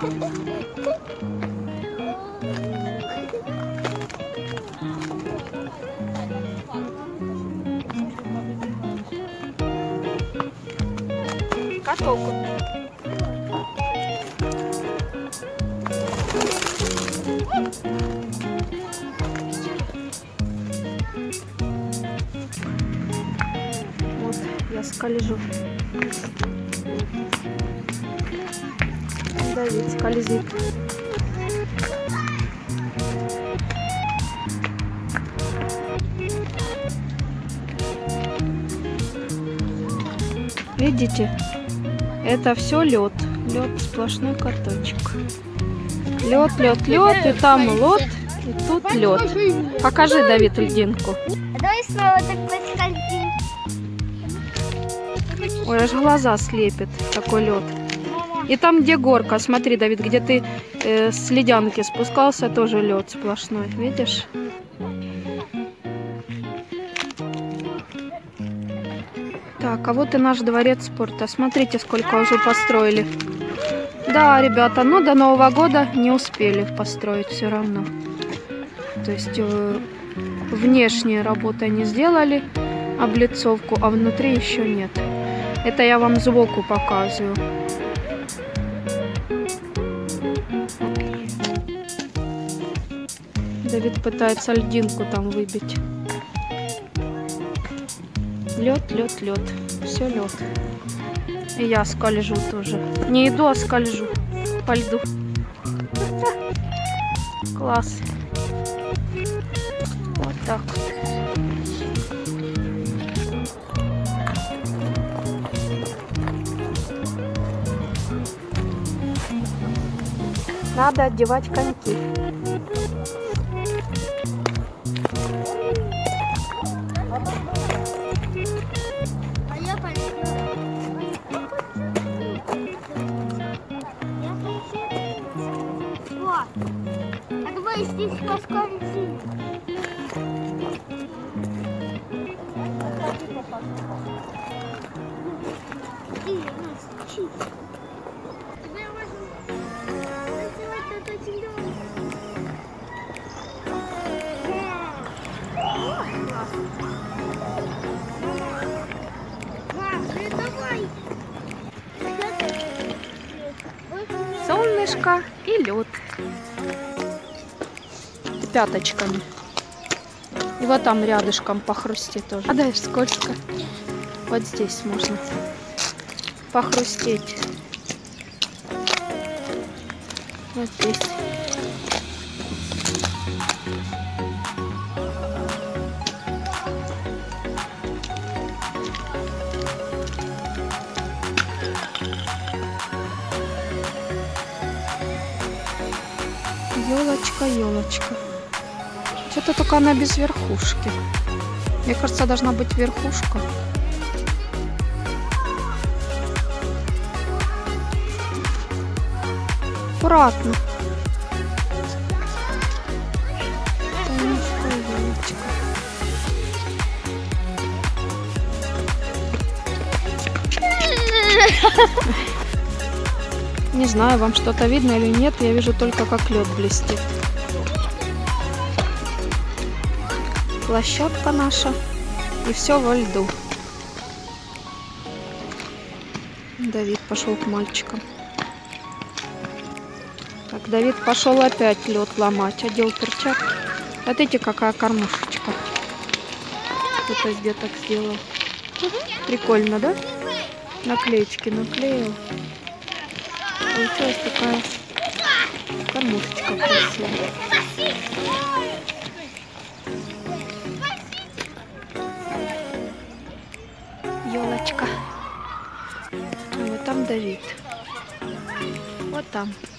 Каток. Вот, я скольжу. Давид скользит. Видите? Это все лед. Лед, сплошной каточек. Лед, лед, лед, и там лед, и тут лед. Покажи, Давид, льдинку. Давай снова так поскользим. Ой, аж глаза слепит, такой лед. И там, где горка, смотри, Давид, где ты с ледянки спускался, тоже лед сплошной. Видишь? Так, а вот и наш дворец спорта. Смотрите, сколько уже построили. Да, ребята, но до Нового года не успели построить все равно. То есть внешние работы они сделали, облицовку, а внутри еще нет. Это я вам сбоку показываю. Давид пытается льдинку там выбить. Лед, лед, лед. Все лед. И я скольжу тоже. Не иду, а скольжу по льду. Класс. Вот так вот. Надо одевать коньки. А давай здесь поскользим. Солнышко и лед. Пяточками. И вот там рядышком похрустеть тоже. А дальше скользко. Вот здесь можно похрустеть. Вот здесь. Елочка, елочка. Что-то только она без верхушки. Мне кажется, должна быть верхушка. Аккуратно. Солнышко, елочка. Не знаю, вам что-то видно или нет. Я вижу только, как лед блестит. Площадка наша. И все во льду. Давид пошел к мальчикам. Так, Давид пошел опять лед ломать. Одел перчатки. Смотрите, какая кормушечка. Кто-то из деток сделал. Прикольно, да? Наклеечки наклеил. Получилась такая кормушечка красивая. Елочка. Вот там Давид. Вот там.